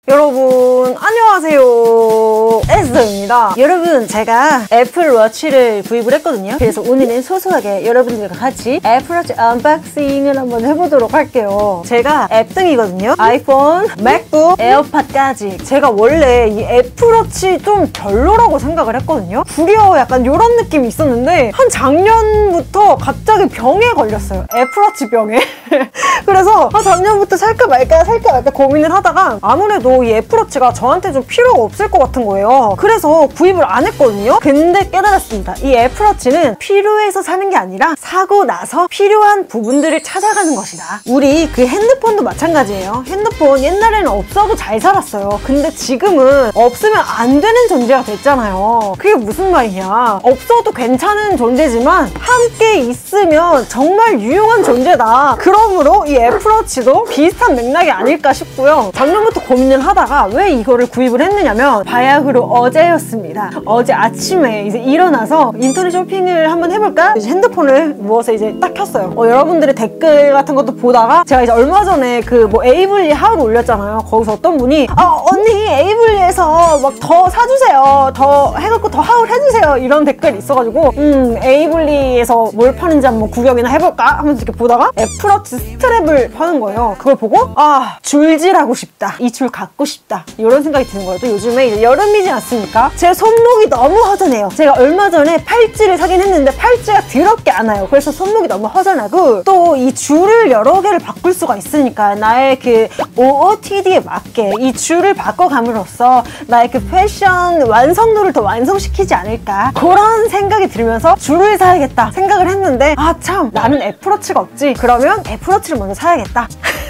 여러분 안녕하세요, 에스더입니다. 여러분, 제가 애플워치를 구입을 했거든요. 그래서 오늘은 소소하게 여러분들과 같이 애플워치 언박싱을 한번 해보도록 할게요. 제가 앱등이거든요. 아이폰, 맥북, 에어팟까지. 제가 원래 이 애플워치 좀 별로라고 생각을 했거든요. 구려 약간 이런 느낌이 있었는데 한 작년부터 갑자기 병에 걸렸어요. 애플워치 병에. 그래서 작년부터 살까 말까 고민을 하다가 아무래도 이 애플워치가 저한테 좀 필요가 없을 것 같은 거예요. 그래서 구입을 안 했거든요. 근데 깨달았습니다. 이 애플워치는 필요해서 사는 게 아니라 사고 나서 필요한 부분들을 찾아가는 것이다. 우리 그 핸드폰도 마찬가지예요. 핸드폰 옛날에는 없어도 잘 살았어요. 근데 지금은 없으면 안 되는 존재가 됐잖아요. 그게 무슨 말이냐. 없어도 괜찮은 존재지만 함께 있으면 정말 유용한 존재다. 그러므로 이 애플워치도 비슷한 맥락이 아닐까 싶고요. 작년부터 고민을 하다가 왜 이거를 구입을 했느냐면 바야흐로 어제였습니다. 어제 아침에 이제 일어나서 인터넷 쇼핑을 한번 해볼까? 이제 핸드폰을 누워서 이제 딱 켰어요. 여러분들의 댓글 같은 것도 보다가 제가 이제 얼마 전에 그 뭐 에이블리 하울 올렸잖아요. 거기서 어떤 분이 언니 에이블리에서 막 더 사주세요, 더 해갖고 더 하울 해주세요, 이런 댓글이 있어가지고 에이블리에서 뭘 파는지 한번 구경이나 해볼까 하면서 이렇게 보다가 애플워치 스트랩을 파는 거예요. 그걸 보고 줄질하고 싶다, 이 줄 갖고 싶다, 이런 생각이 드는 거예요. 또 요즘에 이제 여름이지 않습니까? 제 손목이 너무 허전해요. 제가 얼마 전에 팔찌를 사긴 했는데 팔찌가 더럽게 안 와요. 그래서 손목이 너무 허전하고 또 이 줄을 여러 개를 바꿀 수가 있으니까 나의 그 OOTD에 맞게 이 줄을 바꿔감으로써 나의 그 패션 완성도를 더 완성시키지 않을까, 그런 생각이 들면서 줄을 사야겠다 생각을 했는데 참, 나는 애플워치가 없지. 그러면 애플워치를 먼저 사야겠다.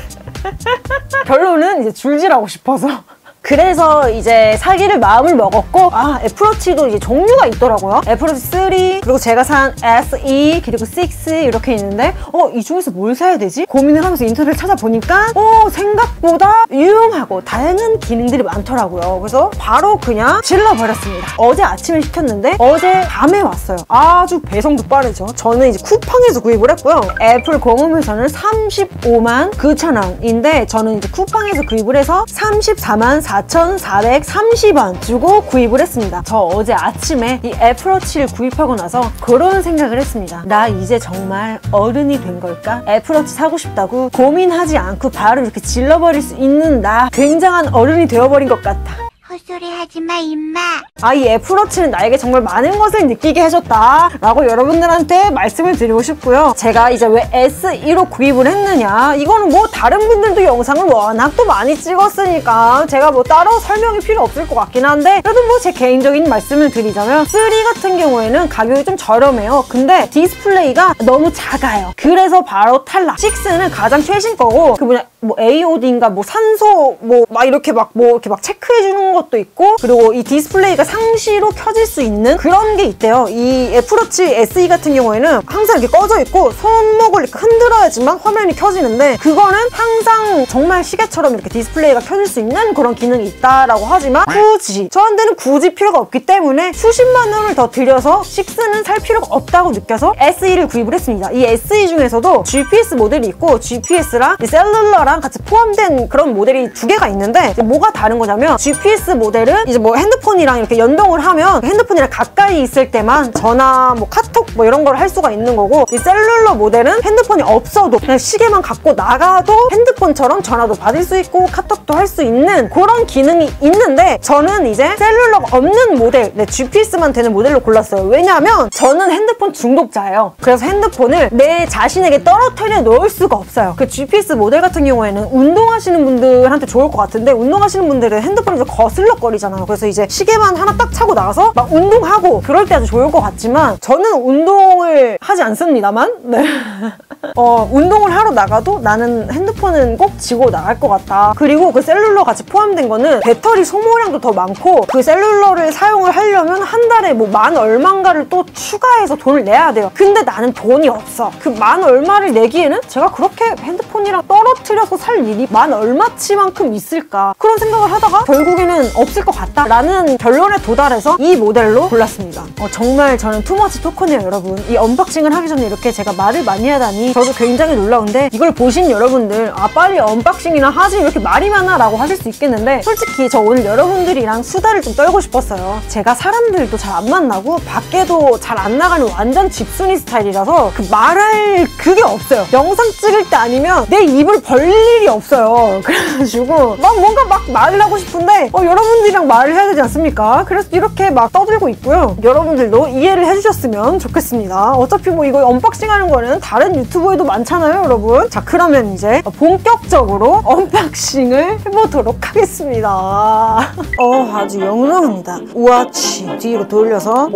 결론은 이제 줄질하고 싶어서 그래서 이제 사기를 마음을 먹었고, 애플워치도 이제 종류가 있더라고요. 애플워치 3, 그리고 제가 산 SE, 그리고 6 이렇게 있는데 이 중에서 뭘 사야 되지? 고민을 하면서 인터넷을 찾아보니까 생각보다 유용하고 다양한 기능들이 많더라고요. 그래서 바로 그냥 질러버렸습니다. 어제 아침에 시켰는데 어제 밤에 왔어요. 아주 배송도 빠르죠. 저는 이제 쿠팡에서 구입을 했고요. 애플 공홈에서는 35만 9천 원인데 저는 이제 쿠팡에서 구입을 해서 34만 4,430원 주고 구입을 했습니다. 저 어제 아침에 이 애플워치를 구입하고 나서 그런 생각을 했습니다. 나 이제 정말 어른이 된 걸까? 애플워치 사고 싶다고 고민하지 않고 바로 이렇게 질러버릴 수 있는 나, 굉장한 어른이 되어버린 것 같아. 헛소리 하지마 임마. 이 애플워치는 나에게 정말 많은 것을 느끼게 해줬다 라고 여러분들한테 말씀을 드리고 싶고요. 제가 이제 왜 SE로 구입을 했느냐, 이거는 뭐 다른 분들도 영상을 워낙 또 많이 찍었으니까 제가 뭐 따로 설명이 필요 없을 것 같긴 한데, 그래도 뭐 제 개인적인 말씀을 드리자면 3 같은 경우에는 가격이 좀 저렴해요. 근데 디스플레이가 너무 작아요. 그래서 바로 탈락. 6는 가장 최신 거고 뭐 AOD인가 뭐 산소 막 이렇게 막 체크해주는 것도 있고, 그리고 이 디스플레이가 상시로 켜질 수 있는 그런 게 있대요. 이 애플워치 SE 같은 경우에는 항상 이렇게 꺼져 있고 손목을 이렇게 흔들어야지만 화면이 켜지는데, 그거는 항상 정말 시계처럼 이렇게 디스플레이가 켜질 수 있는 그런 기능이 있다라고 하지만 저한테는 굳이 필요가 없기 때문에 수십만 원을 더 들여서 6는 살 필요가 없다고 느껴서 SE를 구입을 했습니다. 이 SE 중에서도 GPS 모델이 있고 GPS랑 셀룰러랑 같이 포함된 그런 모델이 2개가 있는데, 뭐가 다른 거냐면 GPS 모델은 이제 뭐 핸드폰이랑 이렇게 연동을 하면 핸드폰이랑 가까이 있을 때만 전화, 뭐 카톡 뭐 이런 걸 할 수가 있는 거고, 이 셀룰러 모델은 핸드폰이 없어도 그냥 시계만 갖고 나가도 핸드폰처럼 전화도 받을 수 있고 카톡도 할 수 있는 그런 기능이 있는데, 저는 이제 셀룰러가 없는 모델, GPS만 되는 모델로 골랐어요. 왜냐하면 저는 핸드폰 중독자예요. 그래서 핸드폰을 내 자신에게 떨어뜨려 놓을 수가 없어요. 그 GPS 모델 같은 경우에는 운동하시는 분들한테 좋을 것 같은데, 운동하시는 분들은 핸드폰이 좀 거슬럭거리잖아요. 그래서 이제 시계만 하나 딱 차고 나가서 막 운동하고 그럴 때 아주 좋을 것 같지만, 저는 운동을 하지 않습니다만 운동을 하러 나가도 나는 핸드폰은 꼭 쥐고 나갈 것 같다. 그리고 그 셀룰러 같이 포함된 거는 배터리 소모량도 더 많고, 그 셀룰러를 사용을 하려면 한 달에 뭐 만 얼마인가를 또 추가해서 돈을 내야 돼요. 근데 나는 돈이 없어. 그 만 얼마를 내기에는 제가 그렇게 핸드폰이랑 떨어뜨려서 살 일이 만 얼마치만큼 있을까, 그런 생각을 하다가 결국에는 없을 것 같다라는 결론에 도달해서 이 모델로 골랐습니다. 정말 저는 투머치 토크네요, 여러분. 이 언박싱을 하기 전에 이렇게 제가 말을 많이 하다니 저도 굉장히 놀라운데 이걸 보신 여러분들 아 빨리 언박싱이나 하지 왜 이렇게 말이 많아 라고 하실 수 있겠는데 솔직히 저 오늘 여러분들이랑 수다를 좀 떨고 싶었어요. 제가 사람들도 잘 안 만나고 밖에도 잘 안 나가는 완전 집순이 스타일이라서 그 말할 그게 없어요. 영상 찍을 때 아니면 내 입을 벌릴 일이 없어요. 그래가지고 막 뭔가 막 말을 하고 싶은데 여러분들이랑 말을 해야 되지 않습니까? 그래서 이렇게 막 떠들고 있고요. 여러분들도 이해를 해주셨으면 좋겠습니다. 어차피 뭐 이거 언박싱 하는 거는 다른 유튜버에도 많잖아요, 여러분. 자, 그러면 이제 본격적으로 언박싱을 해보도록 하겠습니다. 아주 영롱합니다. 우아치 뒤로 돌려서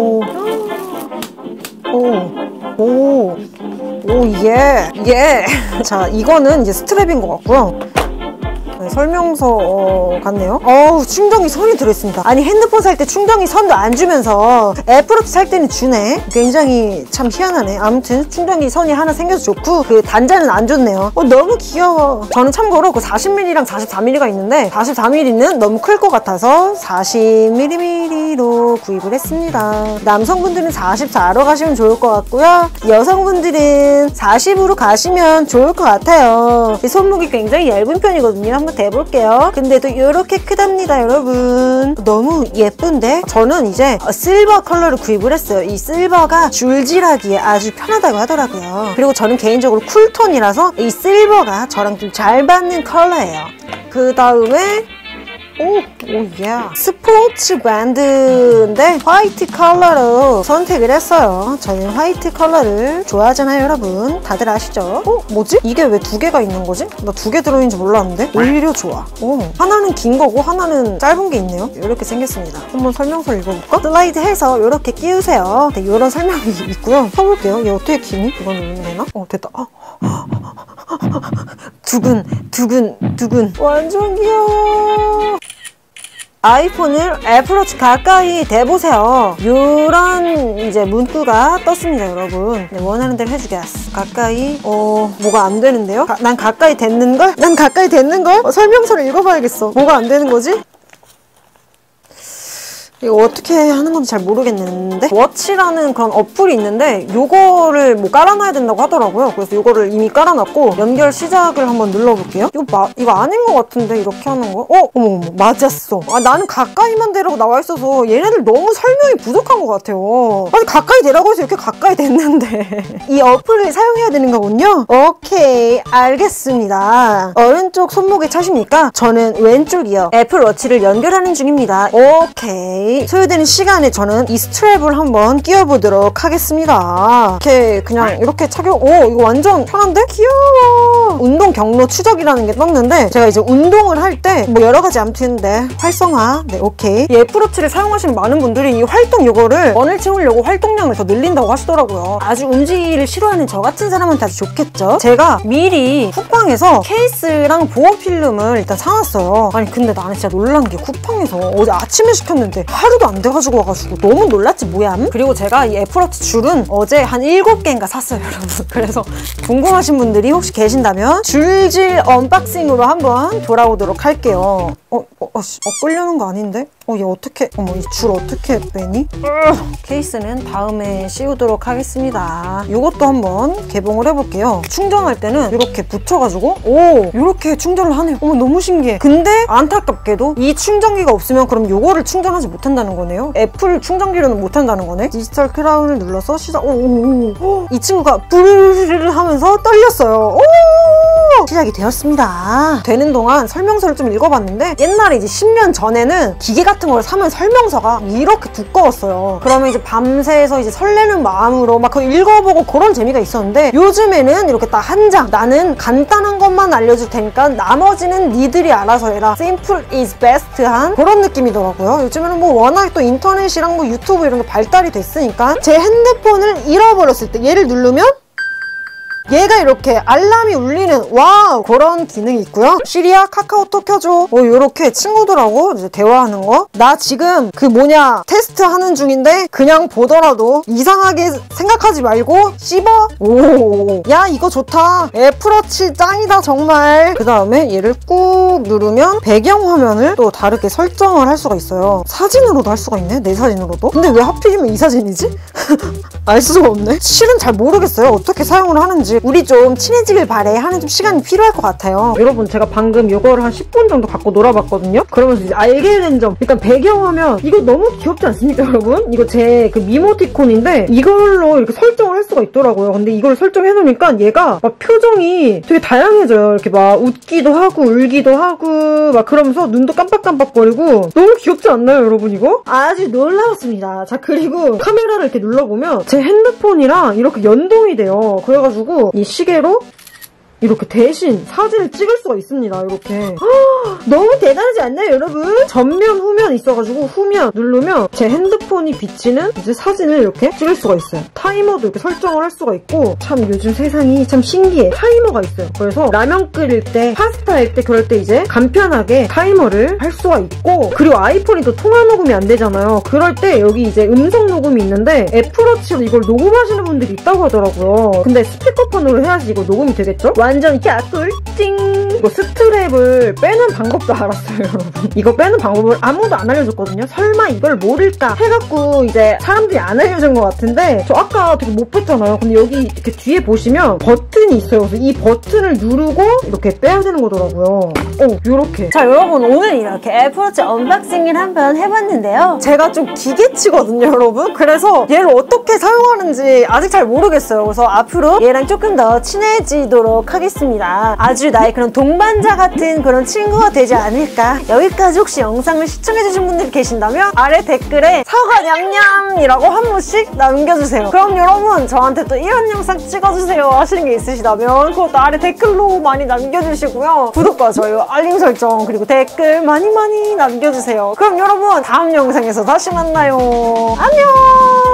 예. 자, 이거는 이제 스트랩인 것 같고요. 네, 설명서 같네요. 충전기 선이 들어있습니다. 아니 핸드폰 살 때 충전기 선도 안 주면서 애플워치 살 때는 주네. 굉장히 참 희한하네. 아무튼 충전기 선이 하나 생겨서 좋고 그 단자는 안 좋네요. 너무 귀여워. 저는 참고로 그 40mm랑 44mm가 있는데 44mm는 너무 클 것 같아서 40mm로 구입을 했습니다. 남성분들은 44로 가시면 좋을 것 같고요. 여성분들은 40으로 가시면 좋을 것 같아요. 이 손목이 굉장히 얇은 편이거든요. 한번 대볼게요. 근데도 이렇게 크답니다, 여러분. 너무 예쁜데? 저는 이제 실버 컬러를 구입을 했어요. 이 실버가 줄질하기에 아주 편하다고 하더라고요. 그리고 저는 개인적으로 쿨톤이라서 이 실버가 저랑 좀 잘 받는 컬러예요. 그 다음에 스포츠 밴드인데 화이트 컬러로 선택을 했어요. 저는 화이트 컬러를 좋아하잖아요, 여러분. 다들 아시죠? 뭐지? 이게 왜 두 개가 있는 거지? 나 두 개 들어있는 줄 몰랐는데? 오히려 좋아. 하나는 긴 거고 하나는 짧은 게 있네요. 이렇게 생겼습니다. 한번 설명서를 읽어볼까? 슬라이드 해서 이렇게 끼우세요. 네, 이런 설명이 있고요. 써볼게요. 얘 어떻게 끼니? 이거 누르면 되나? 됐다. 두근. 완전 귀여워. 아이폰을 애플워치 가까이 대보세요. 요런 이제 문구가 떴습니다, 여러분. 네, 원하는 대로 해주겠어. 가까이 뭐가 안 되는데요? 난 가까이 댔는걸? 설명서를 읽어봐야겠어. 뭐가 안 되는 거지? 이거 어떻게 하는 건지 잘 모르겠는데 워치라는 그런 어플이 있는데 요거를 뭐 깔아놔야 된다고 하더라고요. 그래서 요거를 이미 깔아놨고 연결 시작을 한번 눌러볼게요. 이거 아닌 것 같은데 이렇게 하는 거? 어머 맞았어. 나는 가까이만 대라고 나와 있어서 얘네들 너무 설명이 부족한 것 같아요. 아니 가까이 대라고 해서 이렇게 가까이 됐는데 이 어플을 사용해야 되는 거군요. 오케이 알겠습니다. 오른쪽 손목에 차십니까? 저는 왼쪽이요. 애플워치를 연결하는 중입니다. 오케이. 소요되는 시간에 저는 이 스트랩을 한번 끼워보도록 하겠습니다. 이렇게 그냥 이렇게 착용. 이거 완전 편한데? 귀여워. 운동 경로 추적이라는 게 떴는데 제가 이제 운동을 할 때 뭐 여러 가지 아무튼 활성화. 네, 오케이. 이 애플워치를 사용하시는 많은 분들이 이 활동 요거를 원을 채우려고 활동량을 더 늘린다고 하시더라고요. 아주 움직이기를 싫어하는 저 같은 사람한테 아주 좋겠죠? 제가 미리 쿠팡에서 케이스랑 보호 필름을 일단 사놨어요. 아니 근데 나는 진짜 놀란 게 쿠팡에서 어제 아침에 시켰는데 하루도 안 돼가지고 와가지고 너무 놀랐지 뭐야. 그리고 제가 이 애플워치 줄은 어제 한 7개인가 샀어요, 여러분. 그래서 궁금하신 분들이 혹시 계신다면 줄질 언박싱으로 한번 돌아오도록 할게요. 끌려는 거 아닌데? 얘 어떻게, 이 줄 어떻게 빼니? 케이스는 다음에 씌우도록 하겠습니다. 이것도 한번 개봉을 해볼게요. 충전할 때는 이렇게 붙여가지고 이렇게 충전을 하네요. 너무 신기해. 근데 안타깝게도 이 충전기가 없으면 그럼 이거를 충전하지 못한다는 거네요. 애플 충전기로는 못한다는 거네. 디지털 크라운을 눌러서 시작. 이 친구가 부르르르 하면서 떨렸어요. 시작이 되었습니다. 되는 동안 설명서를 좀 읽어봤는데 옛날에 이제 10년 전에는 기계 같은 걸 사면 설명서가 이렇게 두꺼웠어요. 그러면 이제 밤새서 이제 설레는 마음으로 막 그거 읽어보고 그런 재미가 있었는데 요즘에는 이렇게 딱 한 장, 나는 간단한 것만 알려줄 테니까 나머지는 니들이 알아서 해라. Simple is best한 그런 느낌이더라고요. 요즘에는 뭐 워낙 또 인터넷이랑 뭐 유튜브 이런 게 발달이 됐으니까 제 핸드폰을 잃어버렸을 때 얘를 누르면 얘가 이렇게 알람이 울리는 그런 기능이 있고요. 시리야 카카오톡 켜줘. 요렇게 친구들하고 이제 대화하는 거. 나 지금 테스트 하는 중인데 그냥 보더라도 이상하게 생각하지 말고 씹어. 야 이거 좋다. 애플워치 짱이다 정말. 그 다음에 얘를 꾹 누르면 배경화면을 또 다르게 설정을 할 수가 있어요. 사진으로도 할 수가 있네. 내 사진으로도. 근데 왜 하필이면 이 사진이지? 알 수가 없네. 실은 잘 모르겠어요. 어떻게 사용을 하는지. 이제 우리 좀 친해지길 바래 하는 좀 시간이 필요할 것 같아요. 여러분 제가 방금 이거를 한 10분 정도 갖고 놀아봤거든요. 그러면서 이제 알게 된 점, 일단 배경화면 이거 너무 귀엽지 않습니까 여러분? 이거 제 그 미모티콘인데 이걸로 이렇게 설정을 할 수가 있더라고요. 근데 이걸 설정해놓으니까 얘가 막 표정이 되게 다양해져요. 이렇게 막 웃기도 하고 울기도 하고 막 그러면서 눈도 깜빡깜빡거리고 너무 귀엽지 않나요 여러분 이거? 아주 놀라웠습니다. 자 그리고 카메라를 이렇게 눌러보면 제 핸드폰이랑 이렇게 연동이 돼요. 그래가지고 이 시계로 이렇게 대신 사진을 찍을 수가 있습니다. 이렇게 너무 대단하지 않나요 여러분? 전면 후면 있어가지고 후면 누르면 제 핸드폰이 비치는 이제 사진을 이렇게 찍을 수가 있어요. 타이머도 이렇게 설정을 할 수가 있고 참 요즘 세상이 참 신기해. 타이머가 있어요. 그래서 라면 끓일 때 파스타 할 때 그럴 때 이제 간편하게 타이머를 할 수가 있고 그리고 아이폰이 또 통화 녹음이 안 되잖아요. 그럴 때 여기 이제 음성 녹음이 있는데 애플워치로 이걸 녹음하시는 분들이 있다고 하더라고요. 근데 스피커폰으로 해야지 이거 녹음이 되겠죠? 완전 야꿀 띵! 이거 스트랩을 빼는 방법도 알았어요 여러분. 이거 빼는 방법을 아무도 안 알려줬거든요. 설마 이걸 모를까 해갖고 이제 사람들이 안 알려준 것 같은데 저 아까 되게 못 뺐잖아요. 근데 여기 이렇게 뒤에 보시면 버튼이 있어요. 그래서 이 버튼을 누르고 이렇게 빼야 되는 거더라고요. 요렇게. 자 여러분 오늘 이렇게 애플워치 언박싱을 한번 해봤는데요. 제가 좀 기계치거든요 여러분. 그래서 얘를 어떻게 사용하는지 아직 잘 모르겠어요. 그래서 앞으로 얘랑 조금 더 친해지도록 하겠습니다. 아주 나의 그런 동반자 같은 그런 친구가 되지 않을까. 여기까지 혹시 영상을 시청해주신 분들이 계신다면 아래 댓글에 사과 냠냠이라고 한 번씩 남겨주세요. 그럼 여러분 저한테 또 이런 영상 찍어주세요 하시는 게 있으시다면 그것도 아래 댓글로 많이 남겨주시고요. 구독과 좋아요, 알림 설정 그리고 댓글 많이 남겨주세요. 그럼 여러분 다음 영상에서 다시 만나요. 안녕.